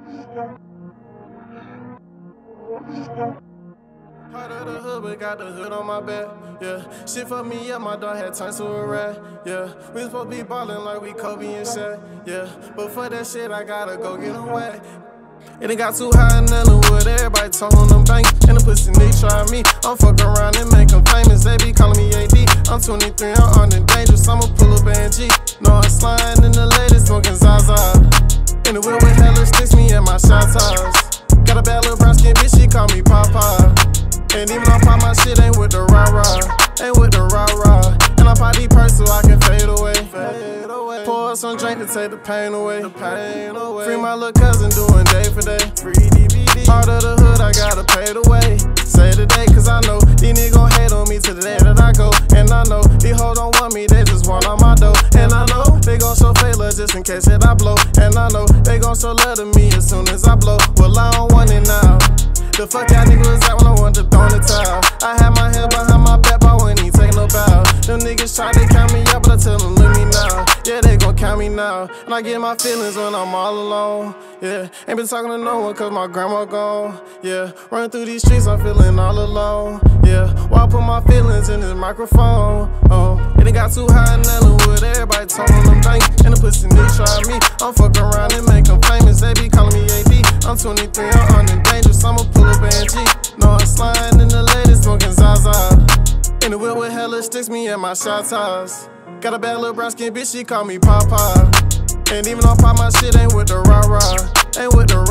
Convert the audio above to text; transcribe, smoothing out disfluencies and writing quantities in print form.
Part of the hood, but got the hood on my back, yeah. Shit fucked me up, my dog had turned to a rat, yeah. We supposed to be ballin' like we Kobe and Shaq, yeah. But for that shit, I gotta go get away. It ain't got too high in Ellenwood, everybody told them bank. And the pussy nigga try me, I'm fucking around and make them famous. They be calling me AD, I'm 23, I'm on the dangerous, I'ma pull up and G. No, I'm sliding in the latest, smoking Zaza. In the wheel with hella sticks, me and my shot toss. Got a bad little brown skin bitch, she call me Papa. And even on pop, my shit ain't with the rah-rah, ain't with the rah-rah. And I pop these purse so I can fade away. Pour up some drink to take the pain away. Free my little cousin doing day for day. Free DVD. Part of the hood, I gotta pay the way. Say today, cause I know these niggas gon' hate on me to the day that I go. And I know these hoes don't want me, they just want on my dough. And I know they gon' show fake love just in case that I blow. And I know they gon' show love to me as soon as I blow. Well, I don't want it now. The fuck y'all niggas was at when I wanted to throw in the towel. I had my head behind my back, but I wasn't even taking no bow. Them niggas try to count me out, but I tell them, look me now. Yeah, they gon' count me now. And I get my feelings when I'm all alone. Yeah, ain't been talking to no one cause my grandma gone. Yeah, running through these streets, I'm feeling all alone. Yeah, while I put my feelings in this microphone. Oh, it ain't got too high in Ellenwood, everybody told them thank. And the pussy nigga try me, I'm fucking around and make them famous. They be calling me AD, I'm 23, I'm on the dangerous, I'ma pull up and G. No, I'm sliding in the latest, smoking Zaza. In the wheel with hella sticks, me and my shot toss. Got a bad little brown skin bitch, she call me Papa. And even on pop, my shit ain't with the rah-rah, ain't with the